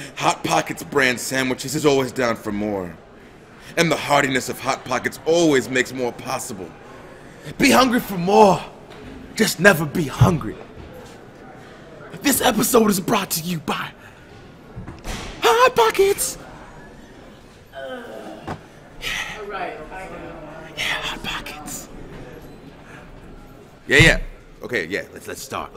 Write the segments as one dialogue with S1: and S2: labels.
S1: Hot Pockets brand sandwiches is always down for more. And the heartiness of Hot Pockets always makes more possible. Be hungry for more. Just never be hungry. This episode is brought to you by Hot Pockets.
S2: All right.
S1: Yeah, Hot Pockets. Yeah. Okay, yeah. Let's start.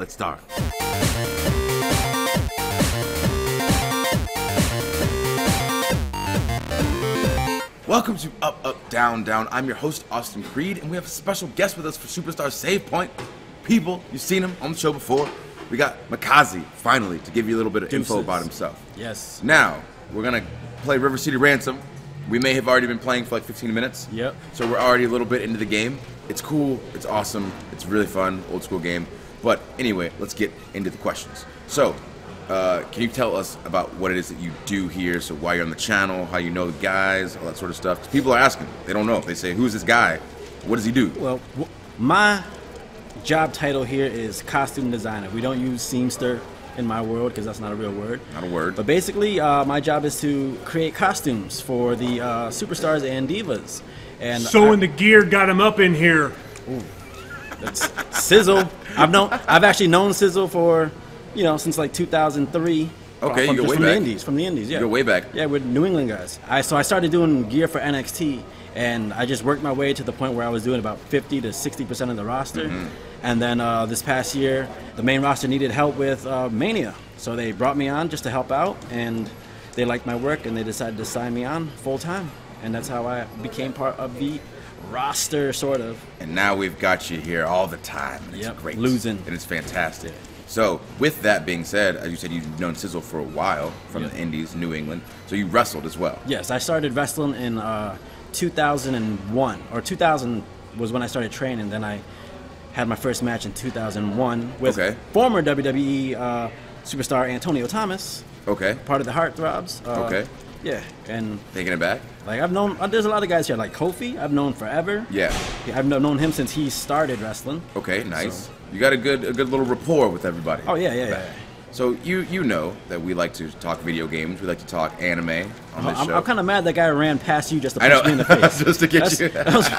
S1: Welcome to Up, Up, Down, Down. I'm your host, Austin Creed, and we have a special guest with us for Superstar Savepoint. People, you've seen him on the show before. We got Mikaze, finally, to give you a little bit of info about himself.
S3: Yes.
S1: Now, we're going to play River City Ransom. We may have already been playing for like 15 minutes.
S3: Yep.
S1: So we're already a little bit into the game. It's cool. It's awesome. It's really fun. Old school game. But anyway, let's get into the questions. So, can you tell us about what it is that you do here? So why you're on the channel, how you know the guys, all that sort of stuff. 'Cause people are asking. They don't know. They say, who's this guy? What does he do?
S3: Well, my job title here is costume designer. We don't use seamster in my world because that's not a real word.
S1: Not a word.
S3: But basically, my job is to create costumes for the superstars and divas. And
S2: Sewing the gear got him up in here.
S3: that's Sizzle. I've actually known Sizzle for, since like 2003.
S1: Okay, you go way
S3: from
S1: back.
S3: the Indies. From the Indies, yeah.
S1: You go way back.
S3: Yeah, we're New England guys. So I started doing gear for NXT, and I just worked my way to the point where I was doing about 50 to 60% of the roster.
S1: Mm-hmm.
S3: And then this past year, the main roster needed help with Mania, so they brought me on just to help out, and they liked my work, and they decided to sign me on full time, and that's how I became part of the roster, sort of.
S1: And now we've got you here all the time. And it's
S3: Yep,
S1: great.
S3: losing.
S1: And it's fantastic. So, with that being said, as you said, you've known Sizzle for a while from the Indies, New England. So you wrestled as well.
S3: Yes, I started wrestling in 2001, or 2000 was when I started training. Then I had my first match in 2001 with former WWE superstar Antonio Thomas.
S1: Okay.
S3: Part of the Heartthrobs.
S1: Okay.
S3: Yeah, and
S1: Taking it back?
S3: like I've known, there's a lot of guys here, like Kofi. I've known forever.
S1: Yeah.
S3: I've known him since he started wrestling.
S1: Okay, nice.
S3: So-
S1: You got a good little rapport with everybody.
S3: Oh yeah.
S1: So you know that we like to talk video games. We like to talk anime on this show.
S3: I'm kind of mad that guy ran past you just to
S1: I know.
S3: punch me in the face.
S1: Just to get you.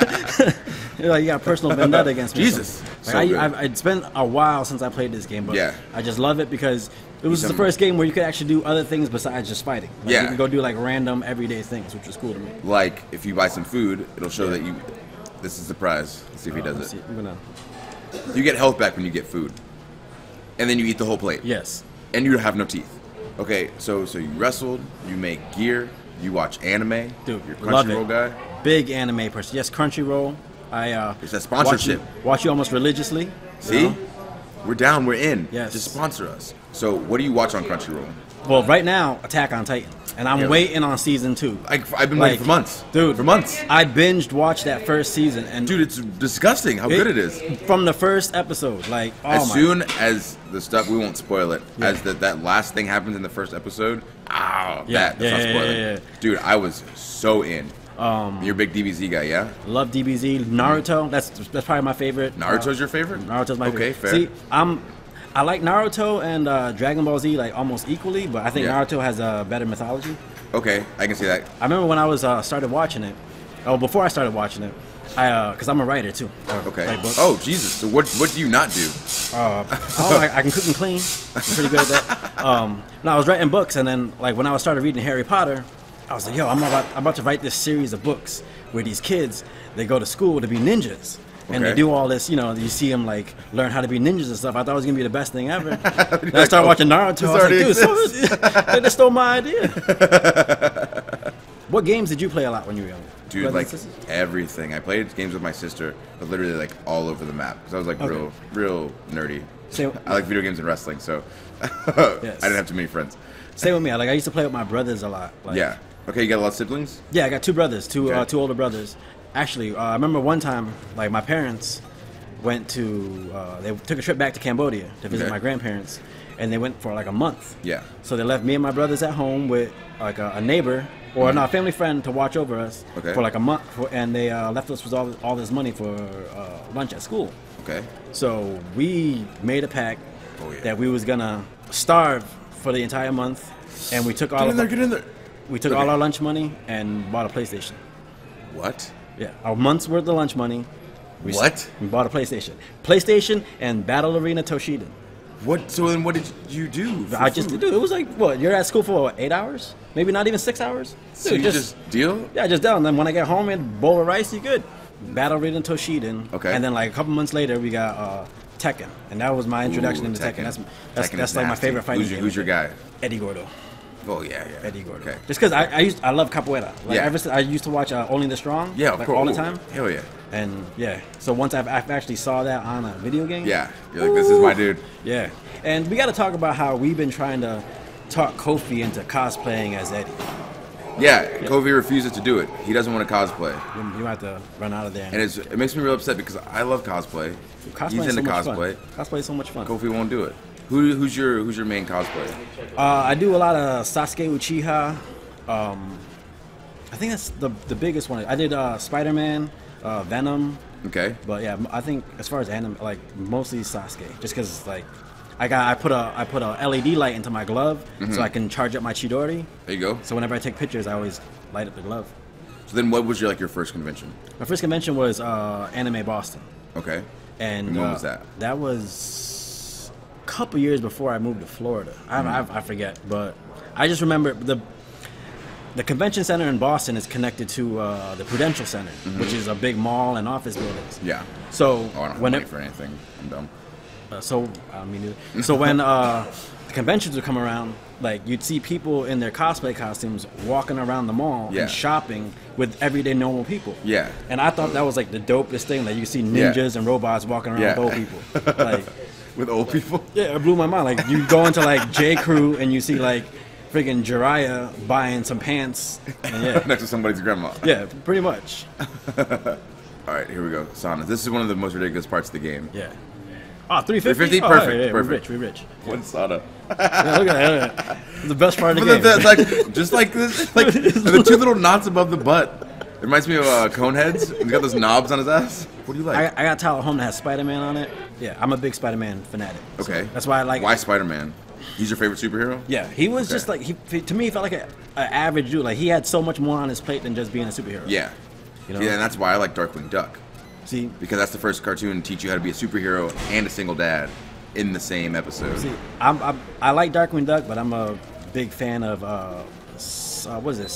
S3: You got a personal vendetta against me.
S1: Jesus. So good.
S3: It's been a while since I played this game, but
S1: Yeah.
S3: I just love it because it was the first game where you could actually do other things besides just fighting. Like
S1: Yeah.
S3: You could go do like random everyday things, which was cool to me.
S1: Like, if you buy some food, it'll show that you... This is the prize. Let's see if he does
S3: Let's
S1: it.
S3: see. I'm gonna.
S1: You get health back when you get food. And then you eat the whole plate.
S3: Yes.
S1: And you have no teeth. Okay, so you wrestled, you make gear, you watch anime.
S3: Dude,
S1: you're a
S3: love it.
S1: Crunchyroll guy.
S3: Big anime person. Yes, Crunchyroll.
S1: It's that sponsorship.
S3: Watch you almost religiously.
S1: See?
S3: You know?
S1: We're down, we're in.
S3: Yes.
S1: Just sponsor us. So what do you watch on Crunchyroll?
S3: Well, right now, Attack on Titan, and I'm
S1: Yeah.
S3: waiting on season 2.
S1: I've been waiting for months.
S3: Dude.
S1: For months.
S3: I binged watched that first season, and
S1: Dude, it's disgusting how good it is.
S3: From the first episode, like, oh
S1: As
S3: my.
S1: soon as the stuff, we won't spoil it,
S3: Yeah.
S1: as that last thing happens in the first episode, that's not
S3: yeah,
S1: spoiling.
S3: yeah.
S1: Dude, I was so in. You're a big DBZ guy, yeah?
S3: Love DBZ, Naruto. That's probably my favorite.
S1: Naruto's your favorite?
S3: Naruto's my favorite.
S1: Okay, fair.
S3: See, I like Naruto and Dragon Ball Z like almost equally, but I think
S1: Yeah.
S3: Naruto has a better mythology.
S1: Okay, I can see that.
S3: I remember when I was started watching it. Oh, before I started watching it, because I'm a writer too.
S1: Okay.
S3: Write books.
S1: Oh, Jesus. So what do you not do?
S3: I can cook and clean. I'm pretty good at that. No, I was writing books, and then like when I started reading Harry Potter, I was like, yo, I'm about to write this series of books where these kids, they go to school to be ninjas. And
S1: Okay.
S3: they do all this, you see them like learn how to be ninjas and stuff. I thought it was gonna be the best thing ever. Then I started watching Naruto. I was like, dude, they just stole my idea. What games did you play a lot when you were young?
S1: Dude, like everything. I played games with my sister, but literally like all over the map. Because I was like real nerdy. I like video games and wrestling, so I didn't have too many friends.
S3: Same with me. I used to play with my brothers a lot. Like,
S1: Yeah. Okay, you got a lot of siblings?
S3: Yeah, I got two brothers, two older brothers. Actually, I remember one time, like my parents went to, they took a trip back to Cambodia to visit my grandparents, and they went for like a month.
S1: Yeah.
S3: So they left me and my brothers at home with like a neighbor or no, a family friend to watch over us for like a month, and they left us with all this money for lunch at school.
S1: Okay.
S3: So we made a pact that we was gonna starve for the entire month and we took all
S1: Get in there.
S3: we took all our lunch money and bought a PlayStation.
S1: What?
S3: Yeah, a month's worth of lunch money. We bought a PlayStation and Battle Arena Toshinden.
S1: What? So then, what did you do?
S3: I just do. It was like what? You're at school for what, 8 hours? Maybe not even 6 hours. Dude,
S1: So you just deal?
S3: Yeah, just down. Then when I get home and bowl of rice, you good. Battle Arena Toshinden.
S1: Okay.
S3: And then like a couple months later, we got Tekken, and that was my introduction into Tekken. That's like my favorite fighting game.
S1: Who's your guy?
S3: Eddie Gordo.
S1: Oh yeah.
S3: Eddie Gordo.
S1: Okay.
S3: Just because I love capoeira. Like
S1: Yeah.
S3: ever since I used to watch Only the Strong.
S1: Yeah, of
S3: like
S1: course.
S3: all the time.
S1: Hell yeah.
S3: And yeah, so once I've actually saw that on a video game.
S1: Yeah. You're like, this is my dude.
S3: Yeah. And we got to talk about how we've been trying to talk Kofi into cosplaying as Eddie.
S1: Yeah. Kofi refuses to do it. He doesn't want to cosplay.
S3: You have to run out of there.
S1: And it makes me real upset because I love cosplay. He's into cosplay.
S3: Cosplay is so much fun.
S1: Kofi won't do it. Who's your main cosplay?
S3: I do a lot of Sasuke Uchiha. I think that's the biggest one. I did Spider-Man, Venom.
S1: Okay.
S3: But yeah, I think as far as anime, like mostly Sasuke, just because like I put a LED light into my glove so I can charge up my Chidori.
S1: There you go.
S3: So whenever I take pictures, I always light up the glove.
S1: So then, what was your first convention?
S3: My first convention was Anime Boston.
S1: Okay.
S3: And
S1: when was that?
S3: That was a couple years before I moved to Florida. I forget, but I just remember the convention center in Boston is connected to the Prudential Center, which is a big mall and office buildings.
S1: Yeah.
S3: So
S1: I don't have money for anything. I'm dumb.
S3: Me neither. So when the conventions would come around, like you'd see people in their cosplay costumes walking around the mall and shopping with everyday normal people.
S1: Yeah.
S3: And I thought that was like the dopest thing. Like you see ninjas and robots walking around with old people. Like
S1: with old people?
S3: Yeah, it blew my mind. Like you go into like J. Crew and you see like friggin' Jiraiya buying some pants. And
S1: next to somebody's grandma.
S3: Yeah, pretty much.
S1: All right, here we go. Sauna. This is one of the most ridiculous parts of the game.
S3: Yeah. Oh, 350?
S1: 350?
S3: Oh,
S1: Perfect.
S3: yeah,
S1: Perfect.
S3: We're rich.
S1: One sauna.
S3: Yeah, look at that. The best part of the game.
S1: Like, just like this, like the two little knots above the butt. It reminds me of Coneheads. He's got those knobs on his ass. What do you like?
S3: I got a towel at home that has Spider-Man on it. Yeah, I'm a big Spider-Man fanatic.
S1: Okay.
S3: So that's why I like
S1: Why Spider-Man? He's your favorite superhero?
S3: Yeah, he was just like, to me, he felt like an average dude. Like, he had so much more on his plate than just being a superhero.
S1: Yeah.
S3: You know?
S1: Yeah, and that's why I like Darkwing Duck.
S3: See?
S1: Because that's the first cartoon to teach you how to be a superhero and a single dad in the same episode.
S3: See, I like Darkwing Duck, but I'm a big fan of, what is it,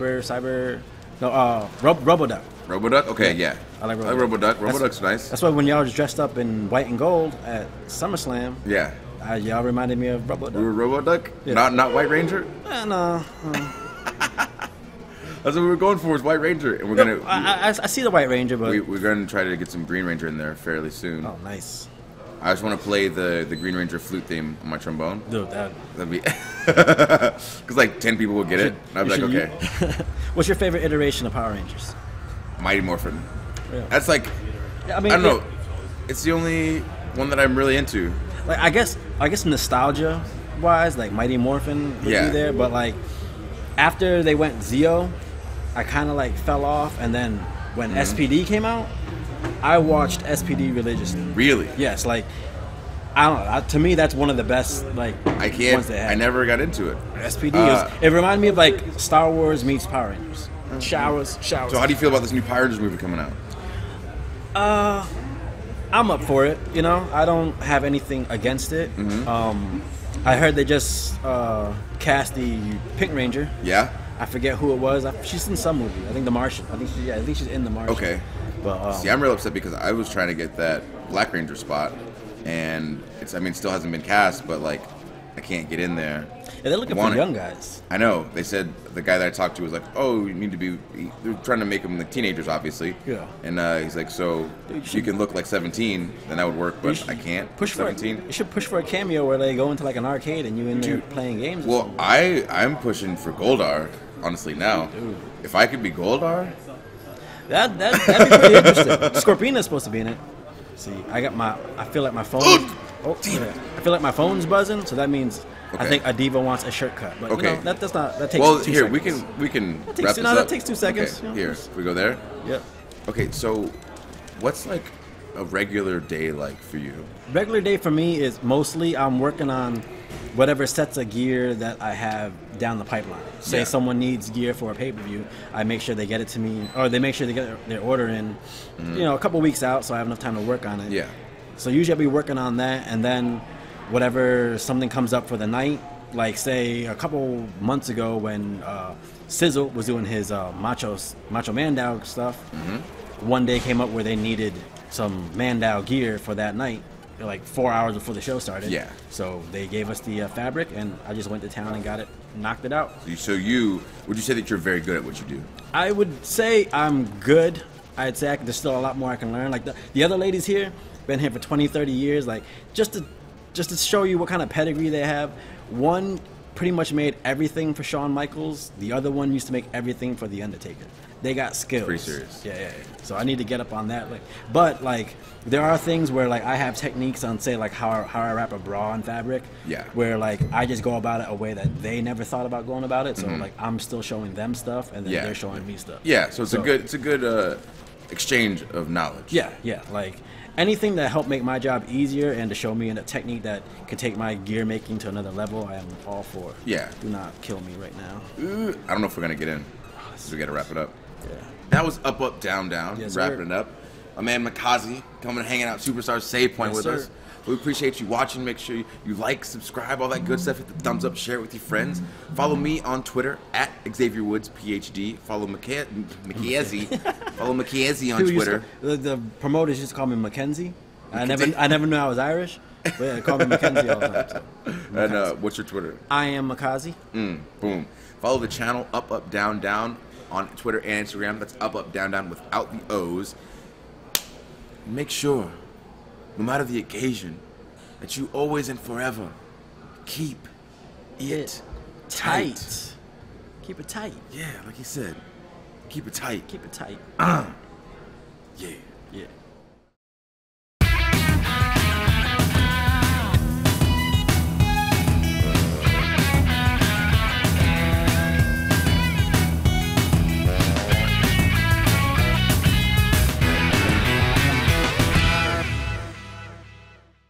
S3: Roboduck.
S1: Roboduck? Okay, yeah.
S3: I like
S1: Roboduck. Roboduck's nice.
S3: That's why when y'all was dressed up in white and gold at SummerSlam,
S1: yeah,
S3: y'all reminded me of Roboduck.
S1: We were Roboduck? Yeah. Not White Ranger?
S3: No.
S1: That's what we were going for, was White Ranger. And we're gonna.
S3: I see the White Ranger, but
S1: we're gonna try to get some Green Ranger in there fairly soon.
S3: Oh, nice.
S1: I just want to play the Green Ranger flute theme on my trombone.
S3: Dude,
S1: that'd be because like 10 people will get it. And I'd be like, okay.
S3: What's your favorite iteration of Power Rangers?
S1: Mighty Morphin.
S3: Yeah.
S1: That's like, I don't know. It's the only one that I'm really into.
S3: Like I guess nostalgia wise, like Mighty Morphin would be there, but like after they went Zeo, I kind of like fell off, and then when SPD came out, I watched SPD religiously.
S1: Really?
S3: Yes, like I don't know. To me, that's one of the best like ones they had.
S1: I never got into it.
S3: SPD it reminded me of like Star Wars meets Power Rangers. Showers.
S1: So how do you feel about this new Power Rangers movie coming out?
S3: I'm up for it. You know, I don't have anything against it. I heard they just cast the Pink Ranger.
S1: Yeah.
S3: I forget who it was. She's in some movie. I think The Martian. I think she's in The Martian.
S1: Okay.
S3: But
S1: see, I'm real upset because I was trying to get that Black Ranger spot, and it still hasn't been cast, but like I can't get in there.
S3: Yeah, they're looking for young guys.
S1: I know. They said the guy that I talked to was like, "Oh, you need to be." They're trying to make them like teenagers, obviously.
S3: Yeah.
S1: And he's like, "So if you can look like 17, then that would work, but I can't."
S3: Push
S1: 17.
S3: You should push for a cameo where they go into like an arcade and you in there playing games.
S1: Well, I'm pushing for Goldar, honestly now. Dude. If I could be Goldar,
S3: that'd be pretty interesting. Scorpina's supposed to be in it. See, I feel like my phone. I feel like my phone's buzzing, so that means. Okay. I think Adiva wants a shirt cut, but you know, that takes 2 seconds.
S1: Well, here we can wrap this up.
S3: That takes 2 seconds.
S1: Okay, here we go there.
S3: Yep.
S1: Okay, so what's like a regular day like for you?
S3: Regular day for me is mostly I'm working on whatever sets of gear that I have down the pipeline. Say someone needs gear for a pay-per-view, I make sure they get it to me, or they make sure they get their order in, you know, a couple weeks out, so I have enough time to work on it.
S1: Yeah.
S3: So usually I'll be working on that, and then whatever something comes up for the night, like say a couple months ago when Sizzle was doing his Macho Mandow stuff, one day came up where they needed some Mandow gear for that night, like 4 hours before the show started.
S1: Yeah.
S3: So they gave us the fabric, and I just went to town and got it, knocked it out.
S1: So would you say that you're very good at what you do?
S3: I would say I'm good. I'd say there's still a lot more I can learn. Like the other ladies here, been here for 20, 30 years. Like just to show you what kind of pedigree they have. One pretty much made everything for Shawn Michaels. The other one used to make everything for The Undertaker. They got skills.
S1: Pretty serious.
S3: Yeah. So I need to get up on that. But there are things where like I have techniques on say like how I wrap a bra in fabric.
S1: Yeah.
S3: Where like I just go about it a way that they never thought about going about it. So like I'm still showing them stuff, and then they're showing me stuff.
S1: Yeah. So it's a good exchange of knowledge.
S3: Yeah. Like anything that helped make my job easier and to show me a technique that could take my gear making to another level, I am all for.
S1: Yeah.
S3: Do not kill me right now.
S1: I don't know if we're gonna get in. So we gotta wrap it up.
S3: Yeah.
S1: That was Up, Up, Down, Down.
S3: Yes,
S1: Wrapping
S3: sir.
S1: it up. My man Mikaze coming and hanging out Superstar Savepoint with us. We appreciate you watching. Make sure you like, subscribe, all that good stuff. Hit the thumbs up, share it with your friends. Follow me on Twitter at Xavier Woods, PhD. Follow Mikaze. Follow Mikaze on Twitter.
S3: The promoters used to call me Mackenzie. I never knew I was Irish, but they call me Mackenzie all the time. So.
S1: And what's your Twitter?
S3: I am Mikaze.
S1: Boom. Follow the channel Up, Up, Down, Down on Twitter and Instagram. That's Up, Up, Down, Down without the O's. Make sure, no matter the occasion, that you always and forever keep it tight.
S3: Keep it tight.
S1: Yeah, like he said, keep it tight.
S3: Keep it tight.
S1: Yeah.
S3: Yeah.